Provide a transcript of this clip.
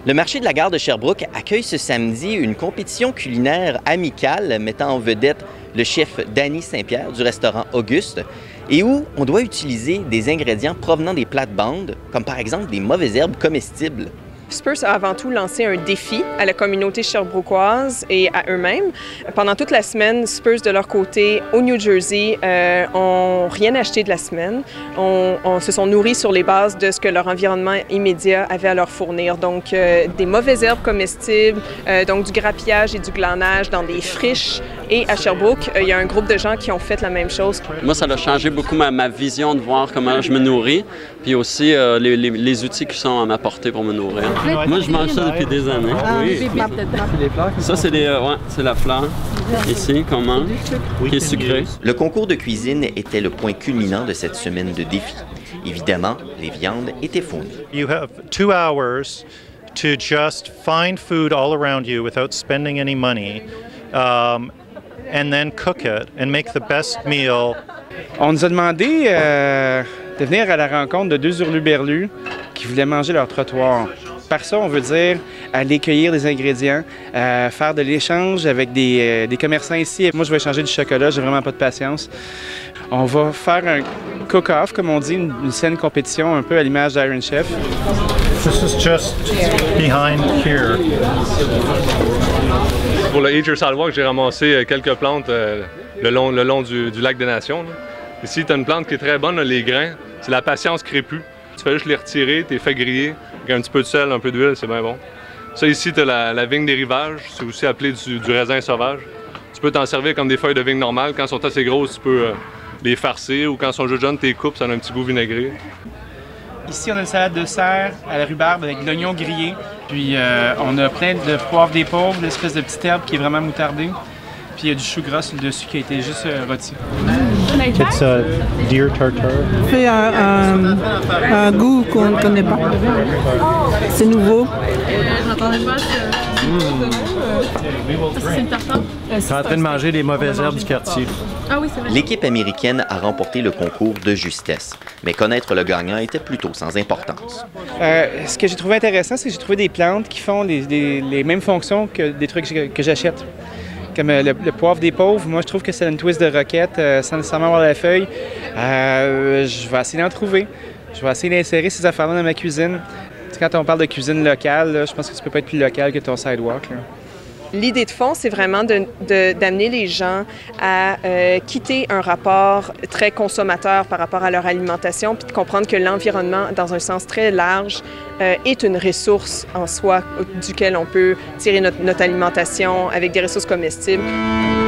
Le marché de la gare de Sherbrooke accueille ce samedi une compétition culinaire amicale mettant en vedette le chef Danny Saint-Pierre du restaurant Auguste et où on doit utiliser des ingrédients provenant des plates-bandes, comme par exemple des mauvaises herbes comestibles. Spurs a avant tout lancé un défi à la communauté sherbrookoise et à eux-mêmes. Pendant toute la semaine, Spurs, de leur côté, au New Jersey, ont rien acheté de la semaine. On se sont nourris sur les bases de ce que leur environnement immédiat avait à leur fournir. Donc, des mauvaises herbes comestibles, donc du grappillage et du glanage dans des friches. Et à Sherbrooke, il y a un groupe de gens qui ont fait la même chose. Moi, ça a changé beaucoup ma vision de voir comment je me nourris, puis aussi les outils qui sont à ma portée pour me nourrir. Moi, je mange ça depuis des années. Oui. Ça, c'est la fleur, ici, qu'on mange, qui est sucrée. Le concours de cuisine était le point culminant de cette semaine de défi. Évidemment, les viandes étaient fournies. You have 2 hours to just find food all around you without spending any money, and then cook it and make the best meal. On nous a demandé de venir à la rencontre de 2 hurluberlus qui voulaient manger leur trottoir. Par ça, on veut dire aller cueillir des ingrédients, faire de l'échange avec des commerçants ici. Moi, je vais échanger du chocolat, j'ai vraiment pas de patience. On va faire un cook-off, comme on dit, une saine compétition un peu à l'image d'Iron Chef. This is just behind here. Pour le Eat Your Sidewalk, j'ai ramassé quelques plantes le long du lac des Nations. Là. Ici, tu as une plante qui est très bonne, là, les grains. C'est la patience crépue. Tu fais juste les retirer, tu les fais griller, avec un petit peu de sel, un peu d'huile, c'est bien bon. Ça ici, tu as la vigne des rivages, c'est aussi appelé du raisin sauvage. Tu peux t'en servir comme des feuilles de vigne normales. Quand elles sont assez grosses, tu peux les farcer, ou quand elles sont juste jeunes, tu les coupes, ça a un petit goût vinaigré. Ici, on a une salade de serre à la rhubarbe avec de l'oignon grillé. Puis on a plein de poivre des pauvres, l'espèce de petite herbe qui est vraiment moutardée. Puis il y a du chou gras sur le dessus qui a été juste rôti. It's a deer tartare. C'est un goût qu'on ne connaît pas. C'est nouveau. Je m'attendais pas à c'est une tartare. Je suis en train de manger les mauvaises herbes du quartier. Ah oui, c'est vrai. L'équipe américaine a remporté le concours de justesse, mais connaître le gagnant était plutôt sans importance. Ce que j'ai trouvé intéressant, c'est que j'ai trouvé des plantes qui font les mêmes fonctions que des trucs que j'achète. Comme le poivre des pauvres, moi je trouve que c'est une twist de roquette sans nécessairement avoir la feuille. Je vais essayer d'en trouver. Je vais essayer d'insérer ces affaires-là dans ma cuisine. Tu sais, quand on parle de cuisine locale, là, je pense que tu peux pas être plus local que ton sidewalk. Là. L'idée de fond, c'est vraiment d'amener les gens à quitter un rapport très consommateur par rapport à leur alimentation, puis de comprendre que l'environnement, dans un sens très large, est une ressource en soi duquel on peut tirer notre alimentation avec des ressources comestibles.